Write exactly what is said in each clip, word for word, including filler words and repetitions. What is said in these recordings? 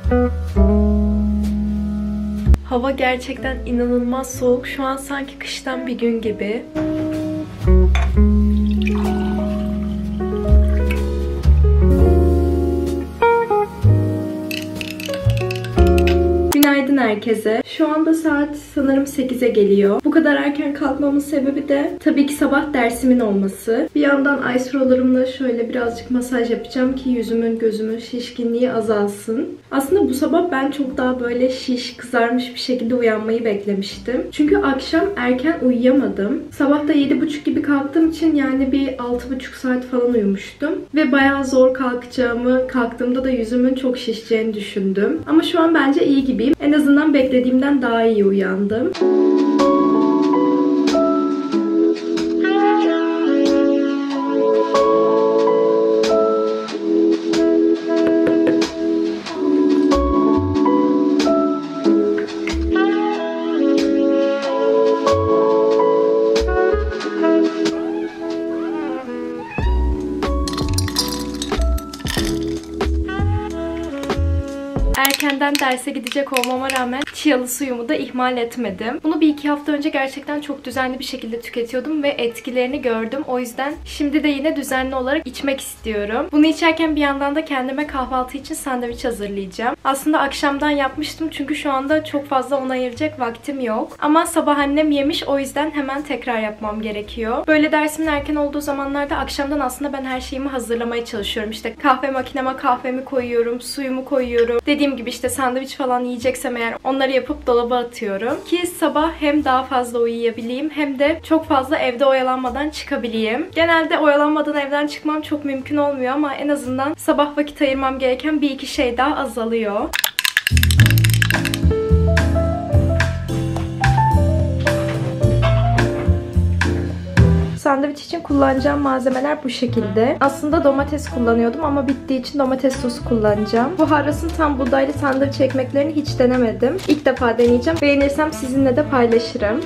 Hava gerçekten inanılmaz soğuk. Şu an sanki kıştan bir gün gibi. Günaydın herkese. Şu anda saat sanırım sekize geliyor. Bu kadar erken kalkmamın sebebi de tabii ki sabah dersimin olması. Bir yandan ice roller'ımla şöyle birazcık masaj yapacağım ki yüzümün, gözümün şişkinliği azalsın. Aslında bu sabah ben çok daha böyle şiş, kızarmış bir şekilde uyanmayı beklemiştim. Çünkü akşam erken uyuyamadım. Sabah da yedi buçuk gibi kalktığım için yani bir altı buçuk saat falan uyumuştum. Ve bayağı zor kalkacağımı, kalktığımda da yüzümün çok şişeceğini düşündüm. Ama şu an bence iyi gibiyim. En azından beklediğimden daha iyi uyandım. Erkenden derse gidecek olmama rağmen chialı suyumu da ihmal etmedim. Bunu bir iki hafta önce gerçekten çok düzenli bir şekilde tüketiyordum ve etkilerini gördüm. O yüzden şimdi de yine düzenli olarak içmek istiyorum. Bunu içerken bir yandan da kendime kahvaltı için sandviç hazırlayacağım. Aslında akşamdan yapmıştım çünkü şu anda çok fazla ona ayıracak vaktim yok. Ama sabah annem yemiş, o yüzden hemen tekrar yapmam gerekiyor. Böyle dersimin erken olduğu zamanlarda akşamdan aslında ben her şeyimi hazırlamaya çalışıyorum. İşte kahve makineme kahvemi koyuyorum, suyumu koyuyorum. Dediğim gibi işte sandviç falan yiyeceksem eğer onları yapıp dolaba atıyorum. Ki sabah hem daha fazla uyuyabileyim hem de çok fazla evde oyalanmadan çıkabileyim. Genelde oyalanmadan evden çıkmam çok mümkün olmuyor ama en azından sabah vakit ayırmam gereken bir iki şey daha azalıyor. Sandviç için kullanacağım malzemeler bu şekilde. Aslında domates kullanıyordum ama bittiği için domates sosu kullanacağım. Bu Harras'ın tam buğdaylı sandviç ekmeklerini hiç denemedim. İlk defa deneyeceğim. Beğenirsem sizinle de paylaşırım.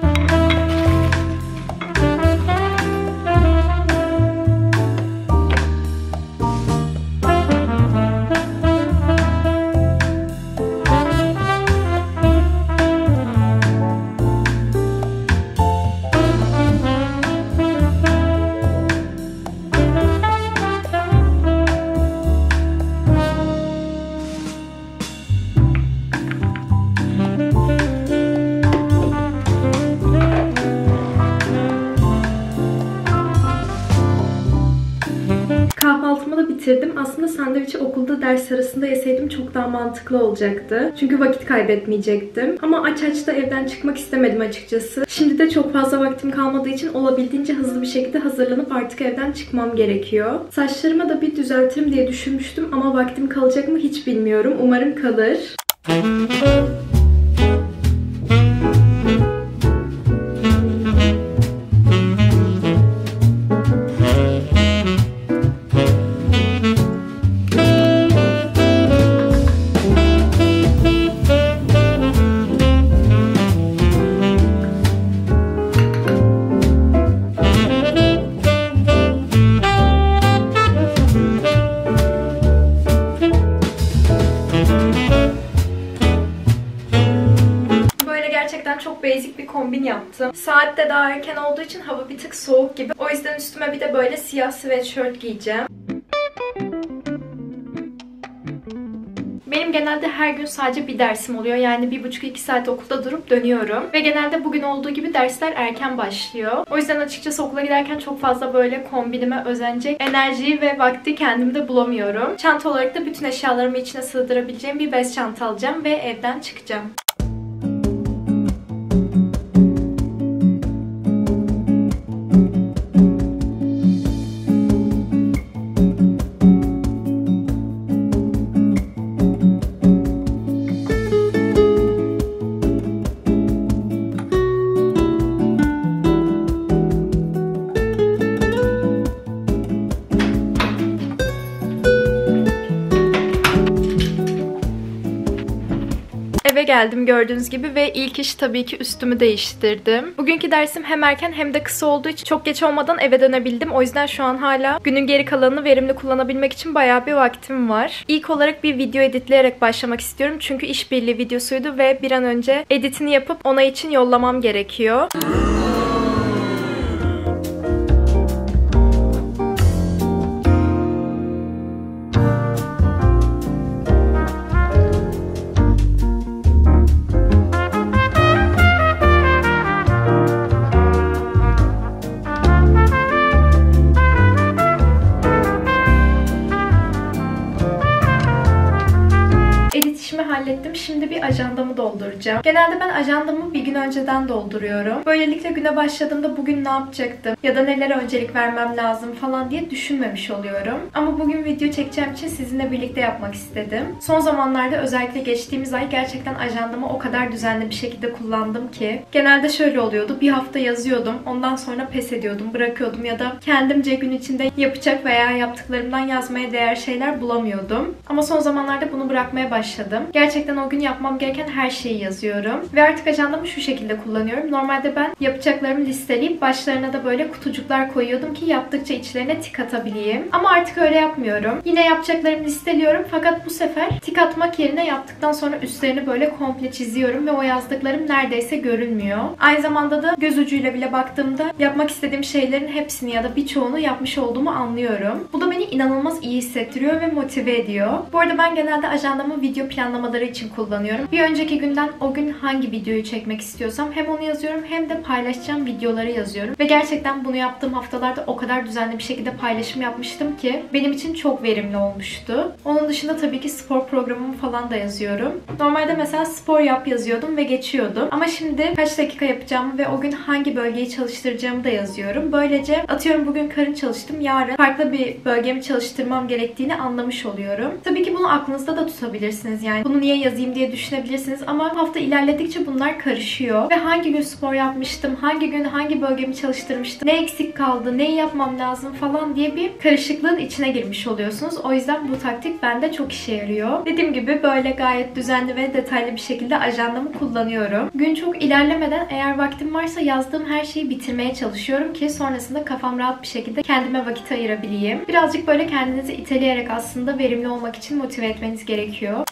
Kahvaltımı da bitirdim. Aslında sandviçi okulda ders arasında yeseydim çok daha mantıklı olacaktı. Çünkü vakit kaybetmeyecektim. Ama aç aç da evden çıkmak istemedim açıkçası. Şimdi de çok fazla vaktim kalmadığı için olabildiğince hızlı bir şekilde hazırlanıp artık evden çıkmam gerekiyor. Saçlarımı da bir düzeltirim diye düşünmüştüm ama vaktim kalacak mı hiç bilmiyorum. Umarım kalır. Çok basic bir kombin yaptım. Saat de daha erken olduğu için hava bir tık soğuk gibi. O yüzden üstüme bir de böyle siyah sweatshirt giyeceğim. Benim genelde her gün sadece bir dersim oluyor. Yani bir buçuk iki saat okulda durup dönüyorum. Ve genelde bugün olduğu gibi dersler erken başlıyor. O yüzden açıkçası okula giderken çok fazla böyle kombinime özenecek enerjiyi ve vakti kendimde bulamıyorum. Çanta olarak da bütün eşyalarımı içine sığdırabileceğim bir bez çanta alacağım ve evden çıkacağım. eve geldim gördüğünüz gibi ve ilk iş tabii ki üstümü değiştirdim. Bugünkü dersim hem erken hem de kısa olduğu için çok geç olmadan eve dönebildim. O yüzden şu an hala günün geri kalanını verimli kullanabilmek için bayağı bir vaktim var. İlk olarak bir video editleyerek başlamak istiyorum. Çünkü işbirliği videosuydu ve bir an önce editini yapıp ona için yollamam gerekiyor. Hallettim. Şimdi bir ajandamı dolduracağım. Genelde ben ajandamı bir gün önceden dolduruyorum. Böylelikle güne başladığımda bugün ne yapacaktım ya da nelere öncelik vermem lazım falan diye düşünmemiş oluyorum. Ama bugün video çekeceğim için sizinle birlikte yapmak istedim. Son zamanlarda özellikle geçtiğimiz ay gerçekten ajandamı o kadar düzenli bir şekilde kullandım ki. Genelde şöyle oluyordu. Bir hafta yazıyordum. Ondan sonra pes ediyordum, bırakıyordum ya da kendimce gün içinde yapacak veya yaptıklarımdan yazmaya değer şeyler bulamıyordum. Ama son zamanlarda bunu bırakmaya başladım. Gerçekten o gün yapmam gereken her şeyi yazıyorum. Ve artık ajandamı şu şekilde kullanıyorum. Normalde ben yapacaklarımı listeleyip başlarına da böyle kutucuklar koyuyordum ki yaptıkça içlerine tik atabileyim. Ama artık öyle yapmıyorum. Yine yapacaklarımı listeliyorum fakat bu sefer tik atmak yerine yaptıktan sonra üstlerini böyle komple çiziyorum ve o yazdıklarım neredeyse görünmüyor. Aynı zamanda da göz ucuyla bile baktığımda yapmak istediğim şeylerin hepsini ya da birçoğunu yapmış olduğumu anlıyorum. Bu da beni inanılmaz iyi hissettiriyor ve motive ediyor. Bu arada ben genelde ajandamı video planlamaları için kullanıyorum. Bir önceki günden o gün hangi videoyu çekmek istiyorsam hem onu yazıyorum hem de paylaşacağım videoları yazıyorum. Ve gerçekten bunu yaptığım haftalarda o kadar düzenli bir şekilde paylaşım yapmıştım ki benim için çok verimli olmuştu. Onun dışında tabii ki spor programımı falan da yazıyorum. Normalde mesela spor yap yazıyordum ve geçiyordum. Ama şimdi kaç dakika yapacağımı ve o gün hangi bölgeyi çalıştıracağımı da yazıyorum. Böylece atıyorum bugün karın çalıştım, yarın farklı bir bölgemi çalıştırmam gerektiğini anlamış oluyorum. Tabii ki bunu aklınızda da tutabilirsiniz. Yani bunu niye yazayım diye düşünebilirsiniz ama hafta ilerledikçe bunlar karışıyor ve hangi gün spor yapmıştım, hangi gün hangi bölgemi çalıştırmıştım, ne eksik kaldı, neyi yapmam lazım falan diye bir karışıklığın içine girmiş oluyorsunuz. O yüzden bu taktik bende çok işe yarıyor. Dediğim gibi böyle gayet düzenli ve detaylı bir şekilde ajandamı kullanıyorum. Gün çok ilerlemeden eğer vaktim varsa yazdığım her şeyi bitirmeye çalışıyorum ki sonrasında kafam rahat bir şekilde kendime vakit ayırabileyim. Birazcık böyle kendinizi iteleyerek aslında verimli olmak için motive etmeniz gerekiyor.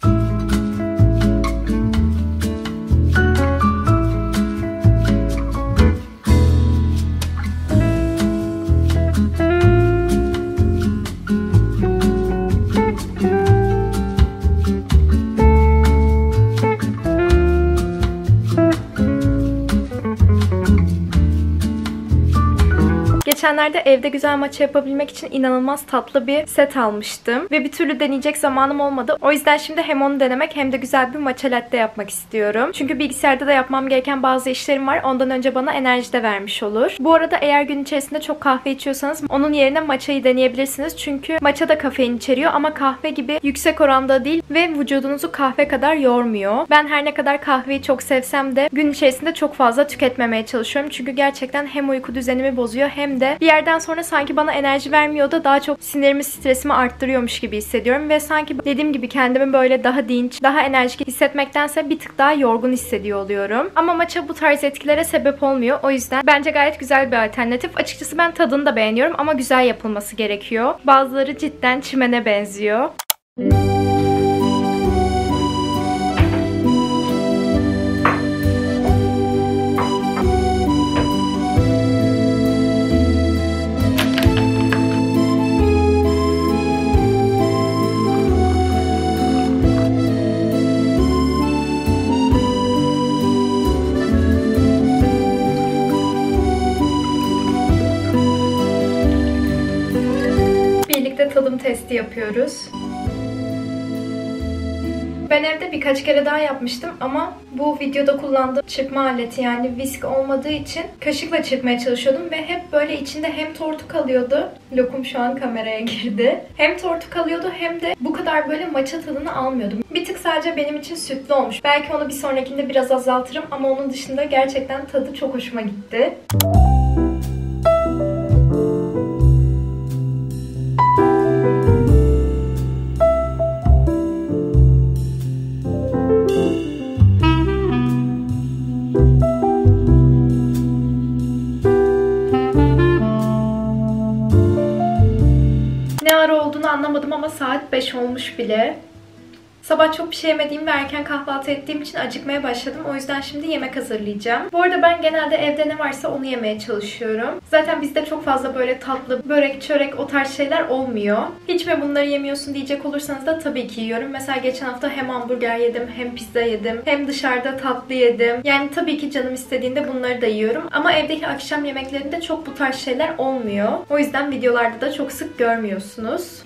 Geçenlerde evde güzel maça yapabilmek için inanılmaz tatlı bir set almıştım. Ve bir türlü deneyecek zamanım olmadı. O yüzden şimdi hem onu denemek hem de güzel bir matcha latte yapmak istiyorum. Çünkü bilgisayarda da yapmam gereken bazı işlerim var. Ondan önce bana enerji de vermiş olur. Bu arada eğer gün içerisinde çok kahve içiyorsanız onun yerine matcha'yı deneyebilirsiniz. Çünkü matcha da kafein içeriyor ama kahve gibi yüksek oranda değil ve vücudunuzu kahve kadar yormuyor. Ben her ne kadar kahveyi çok sevsem de gün içerisinde çok fazla tüketmemeye çalışıyorum. Çünkü gerçekten hem uyku düzenimi bozuyor hem de bir yerden sonra sanki bana enerji vermiyor da daha çok sinirimi, stresimi arttırıyormuş gibi hissediyorum ve sanki dediğim gibi kendimi böyle daha dinç, daha enerjik hissetmektense bir tık daha yorgun hissediyor oluyorum. Ama matcha bu tarz etkilere sebep olmuyor. O yüzden bence gayet güzel bir alternatif. Açıkçası ben tadını da beğeniyorum ama güzel yapılması gerekiyor. Bazıları cidden çimene benziyor. Tadım testi yapıyoruz. Ben evde birkaç kere daha yapmıştım ama bu videoda kullandığım çırpma aleti yani whisk olmadığı için kaşıkla çırpmaya çalışıyordum ve hep böyle içinde hem tortu kalıyordu. Lokum şu an kameraya girdi. Hem tortu kalıyordu hem de bu kadar böyle matcha tadını almıyordum. Bir tık sadece benim için sütlü olmuş. Belki onu bir sonrakinde biraz azaltırım ama onun dışında gerçekten tadı çok hoşuma gitti. saat beş olmuş bile. Sabah çok bir şey yemediğim ve erken kahvaltı ettiğim için acıkmaya başladım. O yüzden şimdi yemek hazırlayacağım. Bu arada ben genelde evde ne varsa onu yemeye çalışıyorum. Zaten bizde çok fazla böyle tatlı, börek, çörek o tarz şeyler olmuyor. Hiç mi bunları yemiyorsun diyecek olursanız da tabii ki yiyorum. Mesela geçen hafta hem hamburger yedim, hem pizza yedim, hem dışarıda tatlı yedim. Yani tabii ki canım istediğinde bunları da yiyorum. Ama evdeki akşam yemeklerinde çok bu tarz şeyler olmuyor. O yüzden videolarda da çok sık görmüyorsunuz.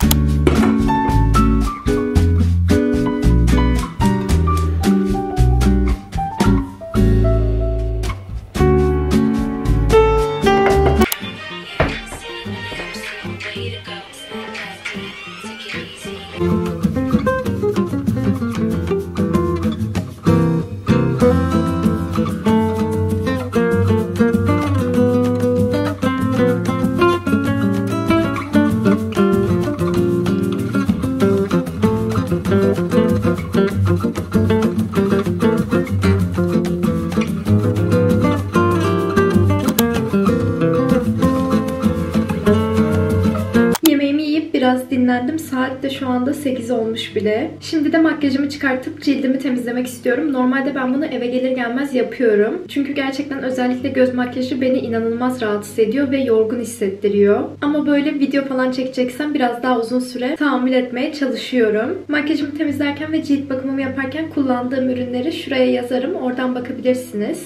Biraz dinlendim. Saat de şu anda sekiz olmuş bile. Şimdi de makyajımı çıkartıp cildimi temizlemek istiyorum. Normalde ben bunu eve gelir gelmez yapıyorum. Çünkü gerçekten özellikle göz makyajı beni inanılmaz rahatsız ediyor ve yorgun hissettiriyor. Ama böyle video falan çekeceksem biraz daha uzun süre tahammül etmeye çalışıyorum. Makyajımı temizlerken ve cilt bakımımı yaparken kullandığım ürünleri şuraya yazarım. Oradan bakabilirsiniz.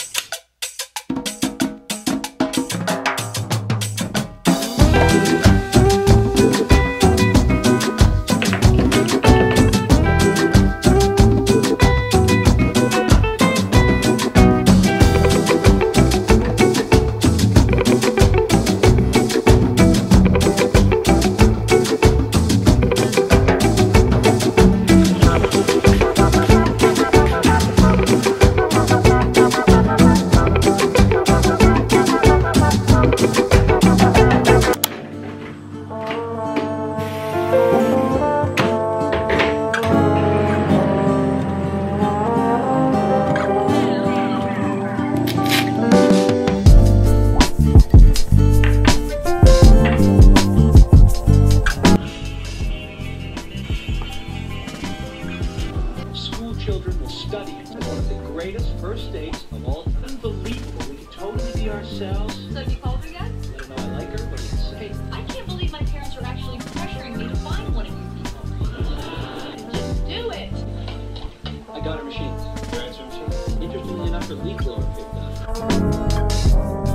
Children will study it as one of the greatest first dates of all. Unbelievable. We could totally be ourselves. So you called her yet? I don't know. I like her. What do you say? I can't believe my parents are actually pressuring me to find one of you people. Just do it. I got her machine. Your answer machine. Interestingly enough, her leaf blower picked up.